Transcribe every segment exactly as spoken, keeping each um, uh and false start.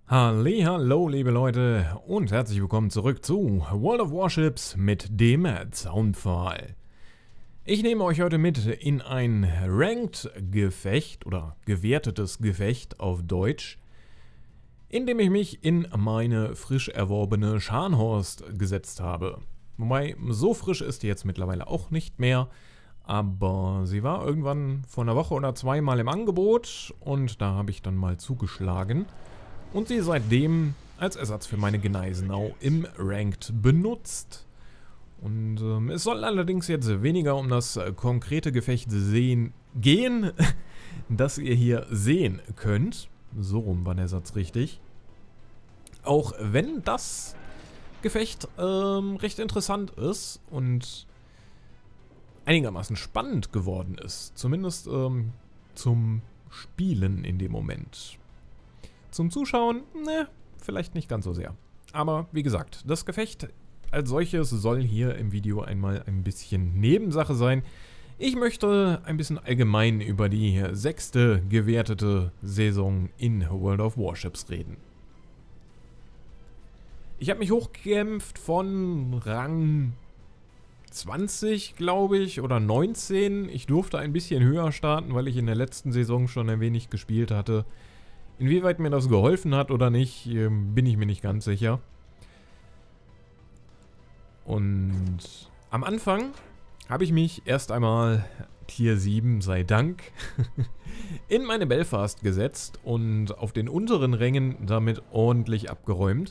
Hallihallo, liebe Leute, und herzlich willkommen zurück zu World of Warships mit dem Zaunpfahl. Ich nehme euch heute mit in ein Ranked-Gefecht oder gewertetes Gefecht auf Deutsch, in dem ich mich in meine frisch erworbene Scharnhorst gesetzt habe. Wobei, so frisch ist die jetzt mittlerweile auch nicht mehr, aber sie war irgendwann vor einer Woche oder zweimal im Angebot und da habe ich dann mal zugeschlagen. Und sie seitdem als Ersatz für meine Gneisenau im Ranked benutzt. Und ähm, es soll allerdings jetzt weniger um das äh, konkrete Gefecht sehen, gehen, das ihr hier sehen könnt. So rum war der Satz richtig. Auch wenn das Gefecht ähm, recht interessant ist und einigermaßen spannend geworden ist. Zumindest ähm, zum Spielen in dem Moment. Zum Zuschauen, ne, vielleicht nicht ganz so sehr. Aber wie gesagt, das Gefecht als solches soll hier im Video einmal ein bisschen Nebensache sein. Ich möchte ein bisschen allgemein über die sechste gewertete Saison in World of Warships reden. Ich habe mich hochgekämpft von Rang zwanzig, glaube ich, oder neunzehn. Ich durfte ein bisschen höher starten, weil ich in der letzten Saison schon ein wenig gespielt hatte. Inwieweit mir das geholfen hat oder nicht, bin ich mir nicht ganz sicher. Und am Anfang habe ich mich erst einmal, Tier sieben sei Dank, in meine Belfast gesetzt und auf den unteren Rängen damit ordentlich abgeräumt.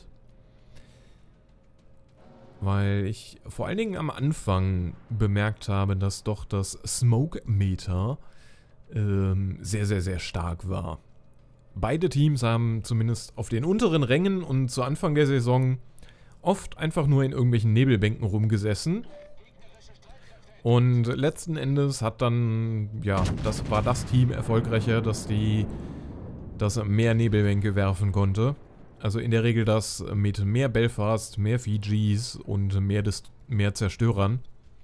Weil ich vor allen Dingen am Anfang bemerkt habe, dass doch das Smoke-Meter ähm, sehr, sehr, sehr stark war. Beide Teams haben zumindest auf den unteren Rängen und zu Anfang der Saison oft einfach nur in irgendwelchen Nebelbänken rumgesessen. Und letzten Endes hat dann, ja, das war das Team erfolgreicher, dass die das mehr Nebelbänke werfen konnte. Also in der Regel das mit mehr Belfast, mehr Fijis und mehr, Dis mehr Zerstörern.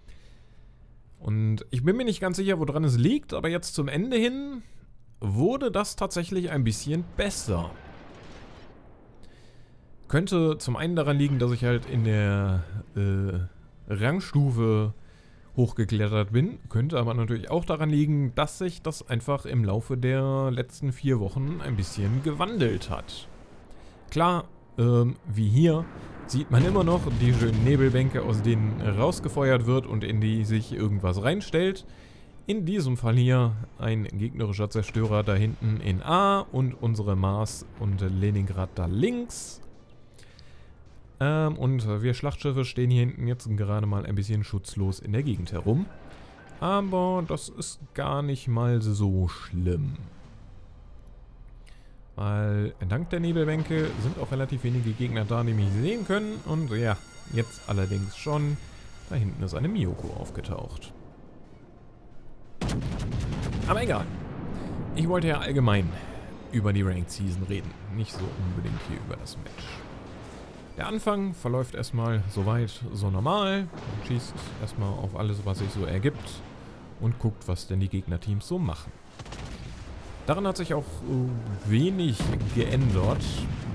Und ich bin mir nicht ganz sicher, woran es liegt, aber jetzt zum Ende hin wurde das tatsächlich ein bisschen besser. Könnte zum einen daran liegen, dass ich halt in der äh, Rangstufe hochgeklettert bin. Könnte aber natürlich auch daran liegen, dass sich das einfach im Laufe der letzten vier Wochen ein bisschen gewandelt hat. Klar, ähm, wie hier, sieht man immer noch die schönen Nebelbänke, aus denen rausgefeuert wird und in die sich irgendwas reinstellt. In diesem Fall hier ein gegnerischer Zerstörer da hinten in A und unsere Mars und Leningrad da links. Ähm, und wir Schlachtschiffe stehen hier hinten jetzt gerade mal ein bisschen schutzlos in der Gegend herum. Aber das ist gar nicht mal so schlimm. Weil dank der Nebelbänke sind auch relativ wenige Gegner da, die mich sehen können. Und ja, jetzt allerdings schon. Da hinten ist eine Miyoko aufgetaucht. Aber egal. Ich wollte ja allgemein über die Ranked Season reden. Nicht so unbedingt hier über das Match. Der Anfang verläuft erstmal soweit so normal. Man schießt erstmal auf alles, was sich so ergibt. Und guckt, was denn die Gegnerteams so machen. Daran hat sich auch äh, wenig geändert.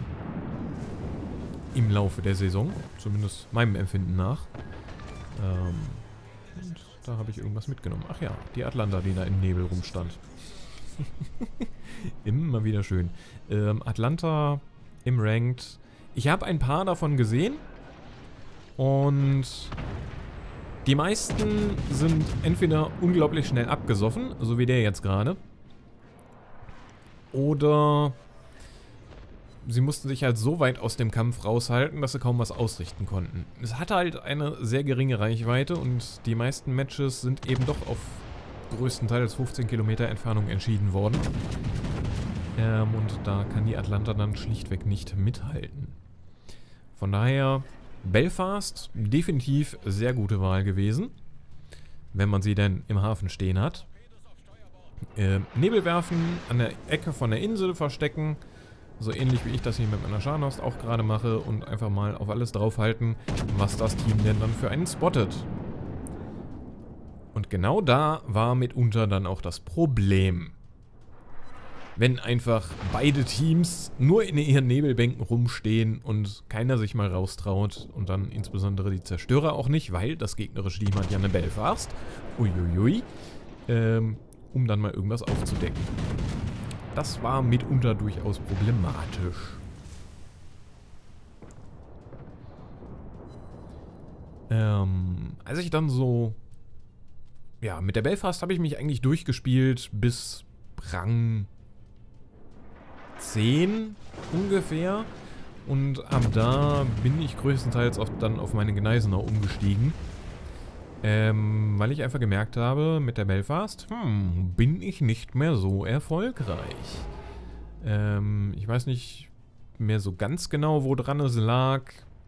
Im Laufe der Saison. Zumindest meinem Empfinden nach. Ähm... Und da habe ich irgendwas mitgenommen. Ach ja, die Atlanta, die da im Nebel rumstand. Immer wieder schön. Ähm, Atlanta im Ranked. Ich habe ein paar davon gesehen. Und die meisten sind entweder unglaublich schnell abgesoffen, so wie der jetzt gerade. Oder sie mussten sich halt so weit aus dem Kampf raushalten, dass sie kaum was ausrichten konnten. Es hatte halt eine sehr geringe Reichweite und die meisten Matches sind eben doch auf größtenteils fünfzehn Kilometer Entfernung entschieden worden. Ähm, und da kann die Atlanta dann schlichtweg nicht mithalten. Von daher, Belfast, definitiv sehr gute Wahl gewesen, wenn man sie denn im Hafen stehen hat. Äh, Nebel werfen, an der Ecke von der Insel verstecken. So ähnlich wie ich das hier mit meiner Scharnhorst auch gerade mache und einfach mal auf alles draufhalten, was das Team denn dann für einen spottet. Und genau da war mitunter dann auch das Problem. wenn einfach beide Teams nur in ihren Nebelbänken rumstehen und keiner sich mal raustraut und dann insbesondere die Zerstörer auch nicht, weil das gegnerische Team hat ja eine Belfast, uiuiui, ähm, um dann mal irgendwas aufzudecken. Das war mitunter durchaus problematisch. Ähm, als ich dann so... Ja, mit der Belfast habe ich mich eigentlich durchgespielt bis Rang zehn ungefähr. Und ab da bin ich größtenteils auch dann auf meine Gneisenau umgestiegen. Ähm, weil ich einfach gemerkt habe, mit der Belfast, hm, bin ich nicht mehr so erfolgreich. Ähm, ich weiß nicht mehr so ganz genau, wo dran es lag.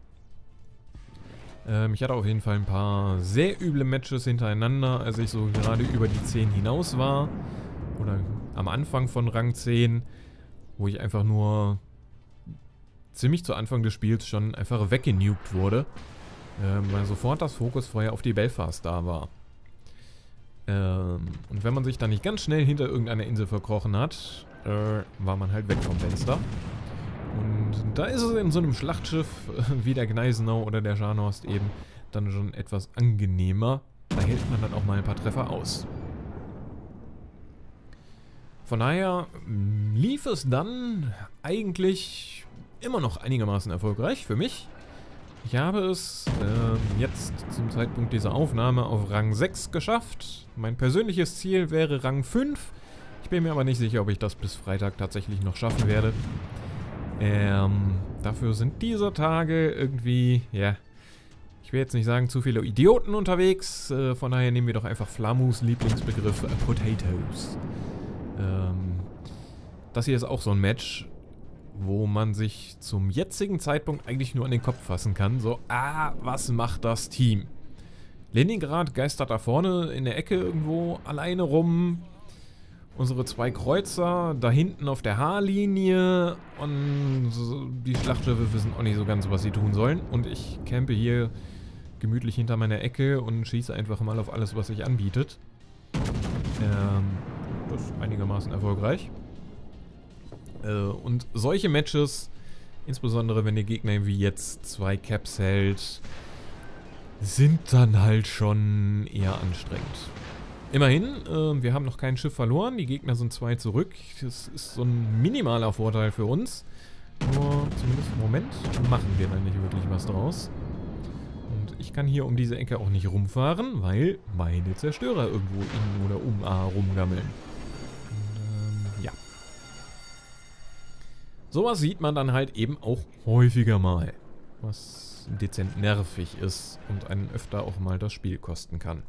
Ähm, ich hatte auf jeden Fall ein paar sehr üble Matches hintereinander, als ich so gerade über die zehn hinaus war. Oder am Anfang von Rang zehn, wo ich einfach nur ziemlich zu Anfang des Spiels schon einfach weggenugt wurde. Ähm, weil sofort das Fokusfeuer auf die Belfast da war. Ähm, und wenn man sich dann nicht ganz schnell hinter irgendeiner Insel verkrochen hat, äh, war man halt weg vom Fenster. Und da ist es in so einem Schlachtschiff wie der Gneisenau oder der Scharnhorst eben dann schon etwas angenehmer. Da hält man dann auch mal ein paar Treffer aus. Von daher lief es dann eigentlich immer noch einigermaßen erfolgreich für mich. Ich habe es äh, jetzt zum Zeitpunkt dieser Aufnahme auf Rang sechs geschafft. Mein persönliches Ziel wäre Rang fünf. Ich bin mir aber nicht sicher, ob ich das bis Freitag tatsächlich noch schaffen werde. Ähm, dafür sind diese Tage irgendwie, ja, ich will jetzt nicht sagen, zu viele Idioten unterwegs. Äh, von daher nehmen wir doch einfach Flamus Lieblingsbegriff, äh, Potatoes. Ähm, das hier ist auch so ein Match, wo man sich zum jetzigen Zeitpunkt eigentlich nur an den Kopf fassen kann. So, ah, was macht das Team? Leningrad geistert da vorne in der Ecke irgendwo alleine rum. Unsere zwei Kreuzer da hinten auf der H-Linie. Und die Schlachtschiffe wissen auch nicht so ganz, was sie tun sollen. Und ich campe hier gemütlich hinter meiner Ecke und schieße einfach mal auf alles, was sich anbietet. Ähm, das ist einigermaßen erfolgreich. Und solche Matches, insbesondere wenn der Gegner wie jetzt zwei Caps hält, sind dann halt schon eher anstrengend. Immerhin, äh, wir haben noch kein Schiff verloren, die Gegner sind zwei zurück. Das ist so ein minimaler Vorteil für uns. Nur zumindest im Moment machen wir da nicht wirklich was draus. Und ich kann hier um diese Ecke auch nicht rumfahren, weil meine Zerstörer irgendwo in oder um A rumgammeln. Sowas sieht man dann halt eben auch häufiger mal, was dezent nervig ist und einen öfter auch mal das Spiel kosten kann.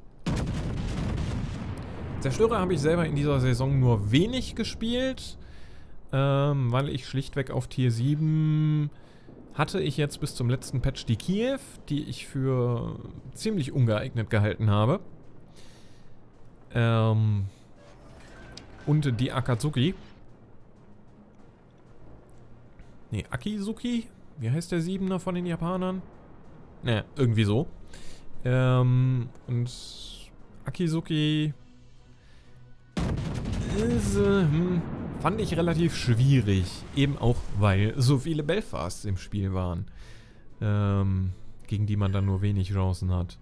Zerstörer habe ich selber in dieser Saison nur wenig gespielt, ähm, weil ich schlichtweg auf Tier sieben hatte ich jetzt bis zum letzten Patch die Kiew, die ich für ziemlich ungeeignet gehalten habe. Ähm, und die Akatsuki. Ne, Akizuki? Wie heißt der Siebener von den Japanern? Naja, irgendwie so. Ähm, und Akizuki ist, äh, hm, fand ich relativ schwierig. Eben auch, weil so viele Belfasts im Spiel waren. Ähm, gegen die man dann nur wenig Chancen hat.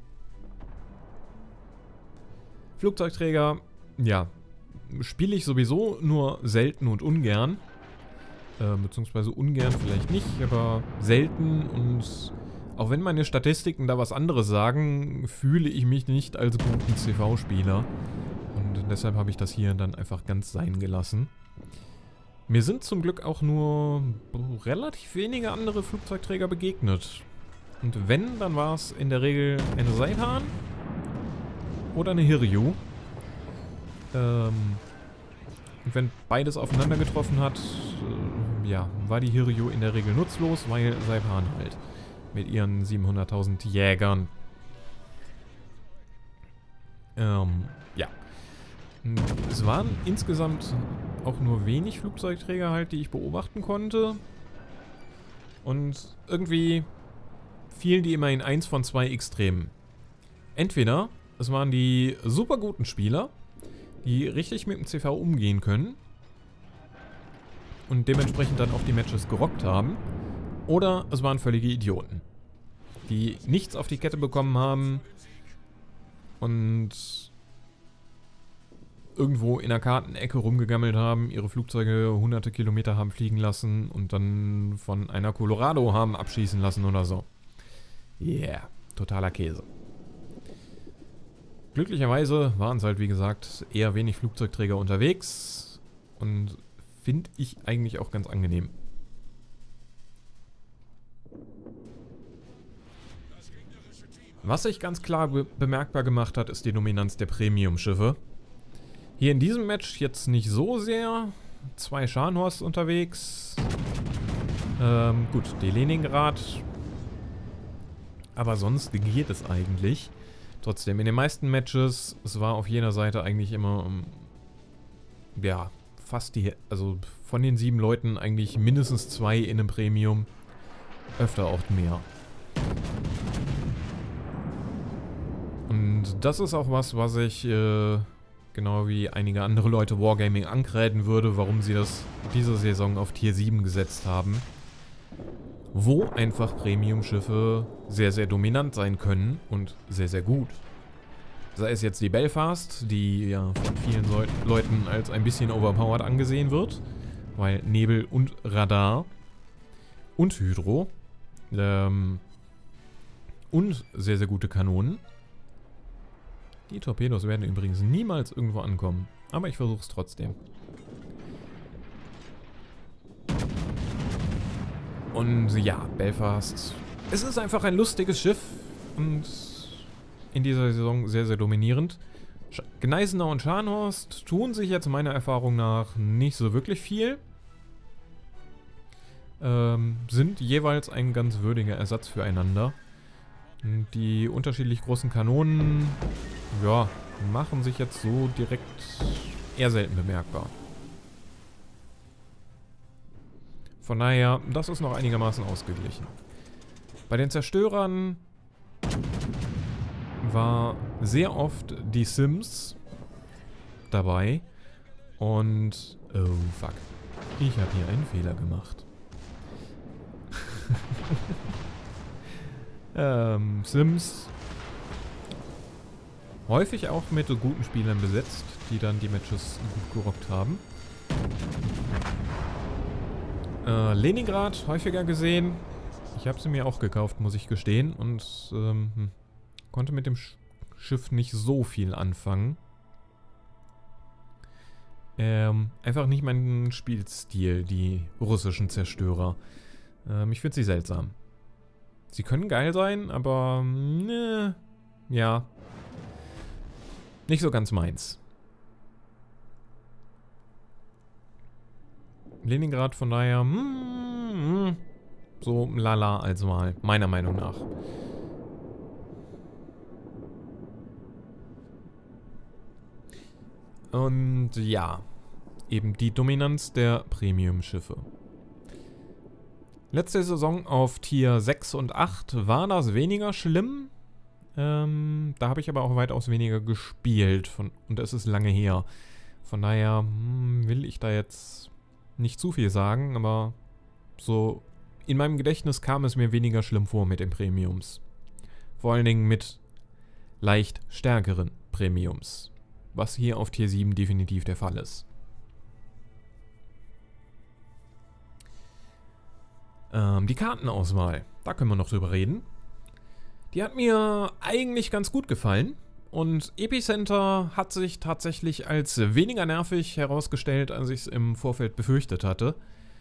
Flugzeugträger, ja, spiele ich sowieso nur selten und ungern. Äh, beziehungsweise ungern vielleicht nicht, aber selten, und auch wenn meine Statistiken da was anderes sagen, fühle ich mich nicht als guten C V-Spieler. Und deshalb habe ich das hier dann einfach ganz sein gelassen. Mir sind zum Glück auch nur relativ wenige andere Flugzeugträger begegnet. Und wenn, dann war es in der Regel eine Saipan oder eine Hiryu. Ähm... Und wenn beides aufeinander getroffen hat, äh, ja, war die Hiryu in der Regel nutzlos, weil Saipan halt mit ihren siebenhunderttausend Jägern. Ähm, ja. Es waren insgesamt auch nur wenig Flugzeugträger halt, die ich beobachten konnte. Und irgendwie fielen die immer in eins von zwei Extremen. Entweder es waren die super guten Spieler, die richtig mit dem C V umgehen können. und dementsprechend dann auch die Matches gerockt haben. Oder es waren völlige Idioten, die nichts auf die Kette bekommen haben und irgendwo in der Kartenecke rumgegammelt haben, ihre Flugzeuge hunderte Kilometer haben fliegen lassen und dann von einer Colorado haben abschießen lassen oder so. Yeah, totaler Käse. Glücklicherweise waren es halt, wie gesagt, eher wenig Flugzeugträger unterwegs und finde ich eigentlich auch ganz angenehm. Was sich ganz klar be bemerkbar gemacht hat, ist die Dominanz der Premium-Schiffe. Hier in diesem Match jetzt nicht so sehr. Zwei Scharnhorst unterwegs. Ähm, gut, die Leningrad. Aber sonst geht es eigentlich. Trotzdem, in den meisten Matches, es war auf jener Seite eigentlich immer, um, ja, fast die, also von den sieben Leuten eigentlich mindestens zwei in einem Premium. Öfter auch mehr. Und das ist auch was, was ich, äh, genau wie einige andere Leute Wargaming ankreiden würde, warum sie das diese Saison auf Tier sieben gesetzt haben. Wo einfach Premium-Schiffe sehr, sehr dominant sein können und sehr, sehr gut. Sei es jetzt die Belfast, die ja von vielen Leu Leuten als ein bisschen overpowered angesehen wird, weil Nebel und Radar und Hydro ähm, und sehr, sehr gute Kanonen. Die Torpedos werden übrigens niemals irgendwo ankommen, aber ich versuche es trotzdem. Und ja, Belfast. Es ist einfach ein lustiges Schiff und in dieser Saison sehr, sehr dominierend. Sch Gneisenau und Scharnhorst tun sich jetzt meiner Erfahrung nach nicht so wirklich viel. Ähm, sind jeweils ein ganz würdiger Ersatz füreinander. Und die unterschiedlich großen Kanonen, ja, machen sich jetzt so direkt eher selten bemerkbar. Von daher, das ist noch einigermaßen ausgeglichen. Bei den Zerstörern war sehr oft die Sims dabei. Und, oh fuck, ich habe hier einen Fehler gemacht. ähm, Sims häufig auch mit guten Spielern besetzt, die dann die Matches gut gerockt haben. Äh, Leningrad häufiger gesehen. Ich habe sie mir auch gekauft, muss ich gestehen. Und ähm, konnte mit dem Sch Schiff nicht so viel anfangen. Ähm, einfach nicht mein Spielstil, die russischen Zerstörer. Ähm, ich finde sie seltsam. Sie können geil sein, aber ne, ja, nicht so ganz meins. Leningrad von daher, mm, mm, so lala als Wahl, meiner Meinung nach. Und ja, eben die Dominanz der Premium-Schiffe. Letzte Saison auf Tier sechs und acht war das weniger schlimm. Ähm, da habe ich aber auch weitaus weniger gespielt von, und es ist lange her. Von daher hm, will ich da jetzt nicht zu viel sagen, aber so in meinem Gedächtnis kam es mir weniger schlimm vor mit den Premiums. Vor allen Dingen mit leicht stärkeren Premiums. Was hier auf Tier sieben definitiv der Fall ist. Ähm, die Kartenauswahl, da können wir noch drüber reden. Die hat mir eigentlich ganz gut gefallen. Und Epicenter hat sich tatsächlich als weniger nervig herausgestellt, als ich es im Vorfeld befürchtet hatte.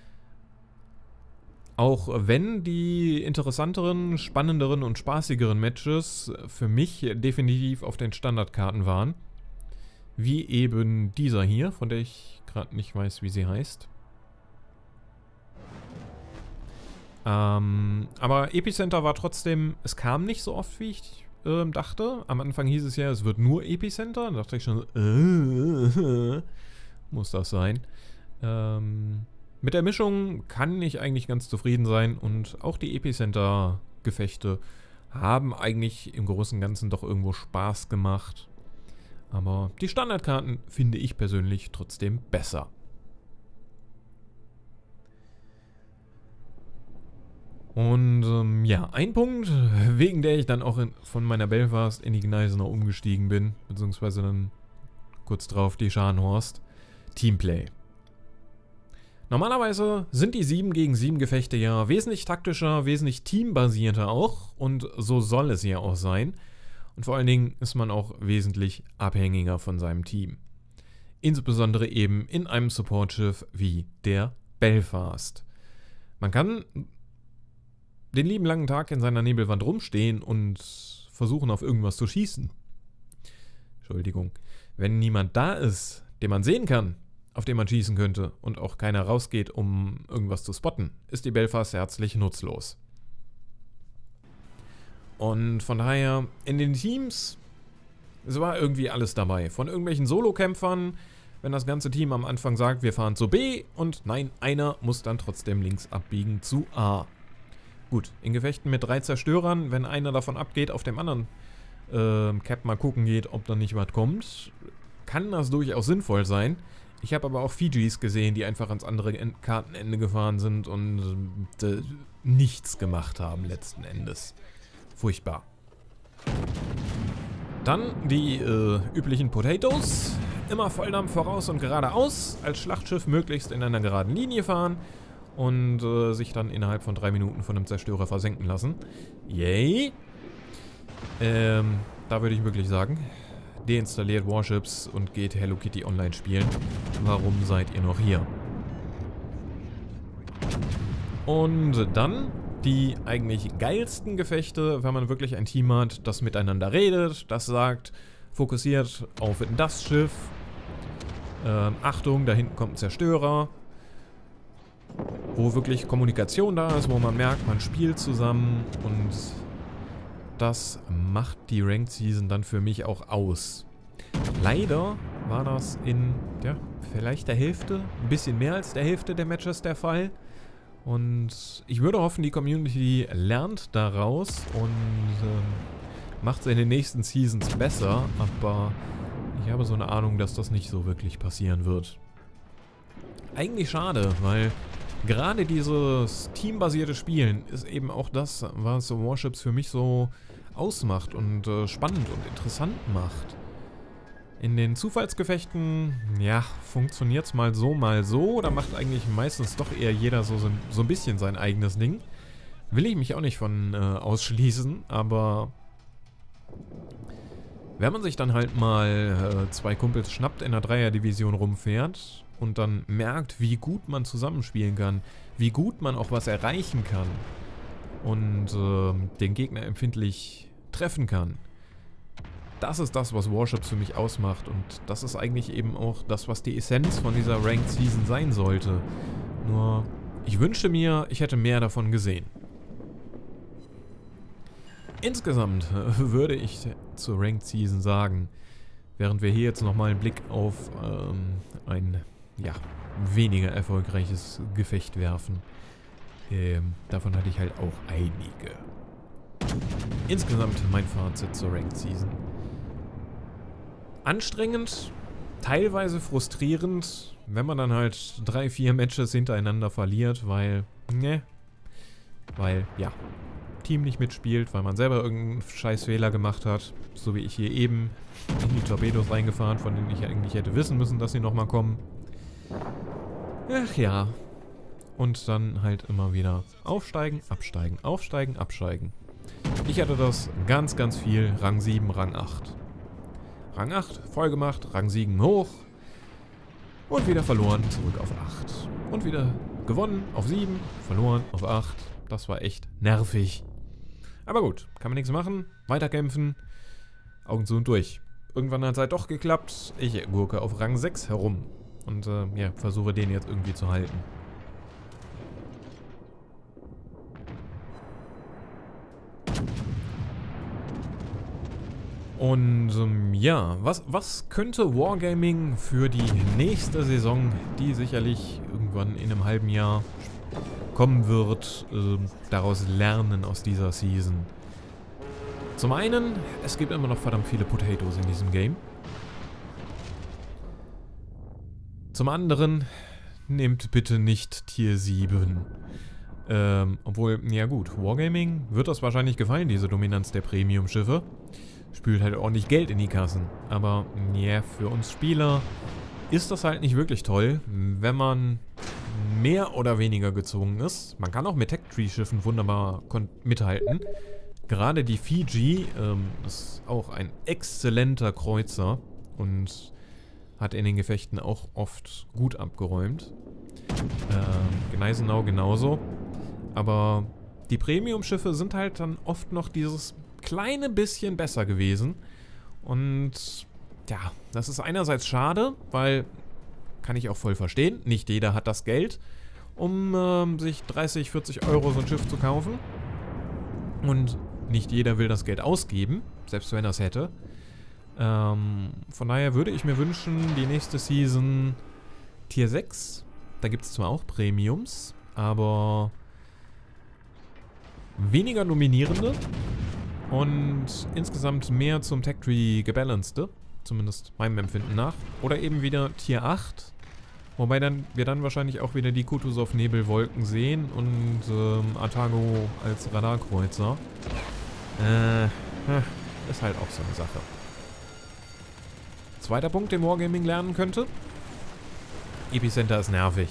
Auch wenn die interessanteren, spannenderen und spaßigeren Matches für mich definitiv auf den Standardkarten waren. Wie eben dieser hier, von der ich gerade nicht weiß, wie sie heißt. Ähm, aber Epicenter war trotzdem, es kam nicht so oft, wie ich ähm, dachte. Am Anfang hieß es ja, es wird nur Epicenter. Da dachte ich schon, äh, muss das sein. Ähm, mit der Mischung kann ich eigentlich ganz zufrieden sein. Und auch die Epicenter-Gefechte haben eigentlich im Großen und Ganzen doch irgendwo Spaß gemacht. Aber die Standardkarten finde ich persönlich trotzdem besser. Und ähm, ja, ein Punkt, wegen der ich dann auch in, von meiner Belfast in die Gneisenau umgestiegen bin, beziehungsweise dann kurz drauf die Scharnhorst. Teamplay. Normalerweise sind die sieben gegen sieben Gefechte ja wesentlich taktischer, wesentlich teambasierter auch und so soll es ja auch sein. Und vor allen Dingen ist man auch wesentlich abhängiger von seinem Team. Insbesondere eben in einem Supportschiff wie der Belfast. Man kann den lieben langen Tag in seiner Nebelwand rumstehen und versuchen auf irgendwas zu schießen. Entschuldigung. Wenn niemand da ist, den man sehen kann, auf den man schießen könnte und auch keiner rausgeht, um irgendwas zu spotten, ist die Belfast herzlich nutzlos. Und von daher, in den Teams, es war irgendwie alles dabei. Von irgendwelchen Solo-Kämpfern, wenn das ganze Team am Anfang sagt, wir fahren zu B und nein, einer muss dann trotzdem links abbiegen zu A. Gut, in Gefechten mit drei Zerstörern, wenn einer davon abgeht, auf dem anderen äh, Cap mal gucken geht, ob da nicht was kommt, kann das durchaus sinnvoll sein. Ich habe aber auch Fijis gesehen, die einfach ans andere Kartenende gefahren sind und äh, nichts gemacht haben letzten Endes. Furchtbar. Dann die äh, üblichen Potatoes. Immer Volldampf voraus und geradeaus. Als Schlachtschiff möglichst in einer geraden Linie fahren. Und äh, sich dann innerhalb von drei Minuten von einem Zerstörer versenken lassen. Yay! Ähm, da würde ich wirklich sagen, deinstalliert Warships und geht Hello Kitty Online spielen. Warum seid ihr noch hier? Und dann die eigentlich geilsten Gefechte, wenn man wirklich ein Team hat, das miteinander redet, das sagt, fokussiert auf das Schiff. Ähm, Achtung, da hinten kommt ein Zerstörer. Wo wirklich Kommunikation da ist, wo man merkt, man spielt zusammen und das macht die Ranked Season dann für mich auch aus. Leider war das in, ja, vielleicht der Hälfte, ein bisschen mehr als der Hälfte der Matches der Fall. Und ich würde hoffen, die Community lernt daraus und ähm, macht es in den nächsten Seasons besser, aber ich habe so eine Ahnung, dass das nicht so wirklich passieren wird. Eigentlich schade, weil gerade dieses teambasierte Spielen ist eben auch das, was Warships für mich so ausmacht und äh, spannend und interessant macht. In den Zufallsgefechten, ja, funktioniert es mal so, mal so. Da macht eigentlich meistens doch eher jeder so, so, so ein bisschen sein eigenes Ding. Will ich mich auch nicht von äh, ausschließen, aber wenn man sich dann halt mal äh, zwei Kumpels schnappt, in der Dreierdivision rumfährt und dann merkt, wie gut man zusammenspielen kann, wie gut man auch was erreichen kann und äh, den Gegner empfindlich treffen kann. Das ist das, was Warships für mich ausmacht und das ist eigentlich eben auch das, was die Essenz von dieser Ranked Season sein sollte. Nur, ich wünschte mir, ich hätte mehr davon gesehen. Insgesamt äh, würde ich zur Ranked Season sagen, während wir hier jetzt nochmal einen Blick auf ähm, ein, ja, weniger erfolgreiches Gefecht werfen. Ähm, davon hatte ich halt auch einige. Insgesamt mein Fazit zur Ranked Season. Anstrengend, teilweise frustrierend, wenn man dann halt drei, vier Matches hintereinander verliert, weil, ne, weil, ja, Team nicht mitspielt, weil man selber irgendeinen Scheißfehler gemacht hat, so wie ich hier eben in die Torpedos reingefahren, von denen ich eigentlich hätte wissen müssen, dass sie nochmal kommen. Ach ja. Und dann halt immer wieder aufsteigen, absteigen, aufsteigen, absteigen. Ich hatte das ganz, ganz viel Rang sieben, Rang acht. Rang acht, voll gemacht, Rang sieben hoch. Und wieder verloren, zurück auf acht. Und wieder gewonnen auf sieben, verloren auf acht. Das war echt nervig. Aber gut, kann man nichts machen. Weiterkämpfen. Augen zu und durch. Irgendwann hat es halt doch geklappt. Ich gurke auf Rang sechs herum. Und äh, ja, versuche den jetzt irgendwie zu halten. Und ähm, ja, was, was könnte Wargaming für die nächste Saison, die sicherlich irgendwann in einem halben Jahr kommen wird, äh, daraus lernen aus dieser Season? Zum einen, es gibt immer noch verdammt viele Potatoes in diesem Game. Zum anderen, nehmt bitte nicht Tier sieben. Ähm, obwohl, ja gut, Wargaming wird das wahrscheinlich gefallen, diese Dominanz der Premium-Schiffe. Spült halt ordentlich Geld in die Kassen. Aber, ja, für uns Spieler ist das halt nicht wirklich toll, wenn man mehr oder weniger gezwungen ist. Man kann auch mit Tech-Tree-Schiffen wunderbar mithalten. Gerade die Fiji ähm, ist auch ein exzellenter Kreuzer und hat in den Gefechten auch oft gut abgeräumt. Ähm, Gneisenau genauso. Aber die Premium-Schiffe sind halt dann oft noch dieses kleine bisschen besser gewesen. Und ja, das ist einerseits schade, weil, kann ich auch voll verstehen, nicht jeder hat das Geld, um ähm, sich dreißig, vierzig Euro so ein Schiff zu kaufen. Und nicht jeder will das Geld ausgeben, selbst wenn er es hätte. Ähm, von daher würde ich mir wünschen, die nächste Season Tier sechs. Da gibt es zwar auch Premiums, aber weniger Nominierende und insgesamt mehr zum Tech-Tree gebalancete, zumindest meinem Empfinden nach. Oder eben wieder Tier acht, wobei dann wir dann wahrscheinlich auch wieder die Kutuzov-Nebelwolken sehen und ähm, Atago als Radarkreuzer. Äh, ist halt auch so eine Sache. Zweiter Punkt, den Wargaming lernen könnte. Epicenter ist nervig.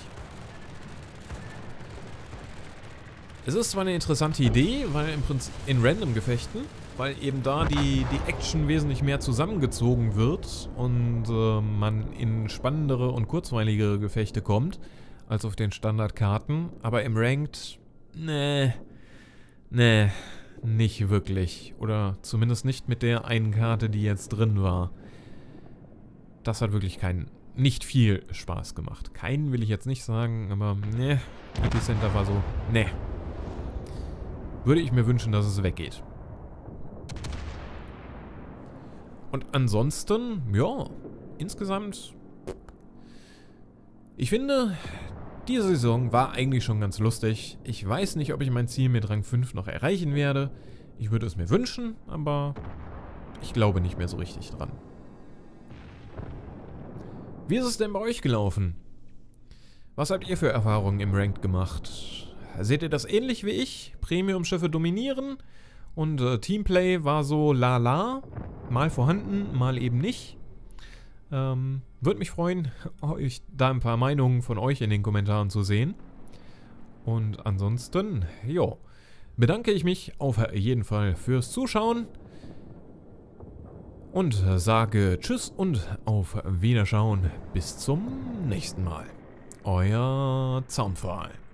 Es ist zwar eine interessante Idee, weil im Prinzip in Random-Gefechten, weil eben da die, die Action wesentlich mehr zusammengezogen wird und äh, man in spannendere und kurzweiligere Gefechte kommt, als auf den Standardkarten. Aber im Ranked, nee, nee, nicht wirklich. Oder zumindest nicht mit der einen Karte, die jetzt drin war. Das hat wirklich keinen, nicht viel Spaß gemacht. Keinen will ich jetzt nicht sagen, aber ne, Epicenter war so, ne. Würde ich mir wünschen, dass es weggeht. Und ansonsten, ja, insgesamt, ich finde, diese Saison war eigentlich schon ganz lustig. Ich weiß nicht, ob ich mein Ziel mit Rang fünf noch erreichen werde. Ich würde es mir wünschen, aber ich glaube nicht mehr so richtig dran. Wie ist es denn bei euch gelaufen? Was habt ihr für Erfahrungen im Ranked gemacht? Seht ihr das ähnlich wie ich? Premium-Schiffe dominieren und äh, Teamplay war so lala, mal vorhanden, mal eben nicht. Ähm, würde mich freuen, euch da ein paar Meinungen von euch in den Kommentaren zu sehen. Und ansonsten, jo, bedanke ich mich auf jeden Fall fürs Zuschauen. Und sage Tschüss und auf Wiederschauen. Bis zum nächsten Mal. Euer Zaunpfahl.